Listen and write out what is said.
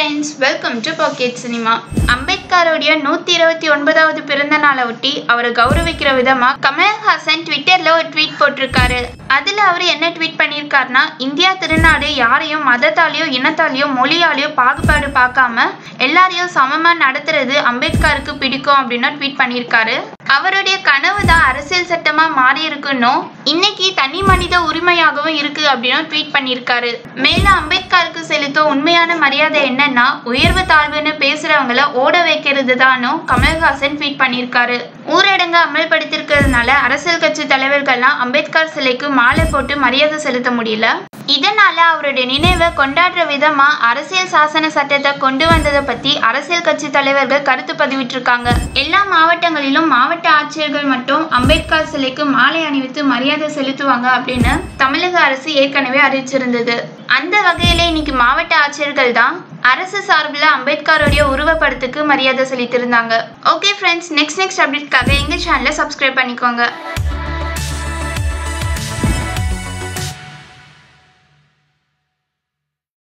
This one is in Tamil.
friends, welcome to Pocket Cinema. அம்பேத்கருடைய 129வது பிறந்த நாளை ஒட்டி அவரை கௌரவிக்கிற விதமா கமல்ஹாசன் ட்விட்டர்ல ஒரு ட்வீட் போட்டிருக்காரு. அதுல அவர் என்ன ட்வீட் பண்ணியிருக்காருன்னா, இந்தியா திருநாடு யாரையும் மதத்தாலேயோ இனத்தாலேயோ மொழியாலேயோ பாகுபாடு பார்க்காம எல்லாரையும் சமமா நடத்துறது அம்பேத்கருக்கு பிடிக்கும் அப்படின்னு ட்வீட் பண்ணியிருக்காரு. அவருடைய கனவு தான் அரசியல் சட்டமா மாறி இருக்குன்னு, இன்னைக்கு தனி மனித உரிமையாகவும் இருக்கு அப்படின்னு ட்வீட் பண்ணியிருக்காரு. மேலும் அம்பேத்கருக்கு செலுத்தும் உண்மையான மரியாதை என்னன்னா, உயர்வு தாழ்வுன்னு பேசுறவங்கள ஓட வைக்கிறது தானும் கமல்ஹாசன் ட்வீட் பண்ணியிருக்காரு. ஊரடங்கு அமல்படுத்திருக்கிறதுனால அரசியல் கட்சி தலைவர்கள்லாம் அம்பேத்கர் சிலைக்கு மாலை போட்டு மரியாதை செலுத்த முடியல. இதனால அவருடைய நினைவை கொண்டாடுற விதமா அரசியல் சாசன சட்டத்தை கொண்டு வந்ததை பத்தி அரசியல் கட்சி தலைவர்கள் கருத்து பதிவிட்டிருக்காங்க. எல்லா மாவட்டங்களிலும் மாவட்ட ஆட்சியர்கள் மட்டும் அம்பேத்கர் சிலைக்கு மாலை அணிவித்து மரியாதை செலுத்துவாங்க அப்படின்னு தமிழக அரசு ஏற்கனவே அறிவிச்சிருந்தது. அந்த வகையில இன்னைக்கு மாவட்ட ஆட்சியர்கள் தான் அரசு சார்பில் அம்பேத்கருடைய உருவப்படத்துக்கு மரியாதை செலுத்தியிருந்தாங்க. ஓகே ஃப்ரெண்ட்ஸ், நெக்ஸ்ட் அப்டேட்காக எங்க சேனலை சப்ஸ்கிரைப் பண்ணிக்கோங்க.